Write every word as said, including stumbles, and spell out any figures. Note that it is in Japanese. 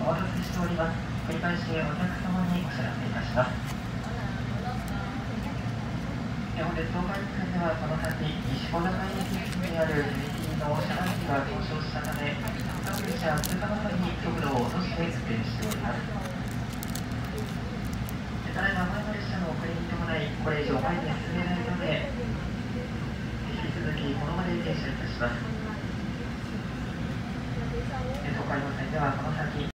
お待たせしております。繰り返しお客様にお知らせいたします。本日東海線ではこの先、西小高駅付近にある踏切の遮断機が故障したため、各列車通過の際に速度を落として運転しております。ただいま前の列車の遅れに伴い、これ以上前に進めないので、引き続きこの場で停車いたします。東海道線ではこの先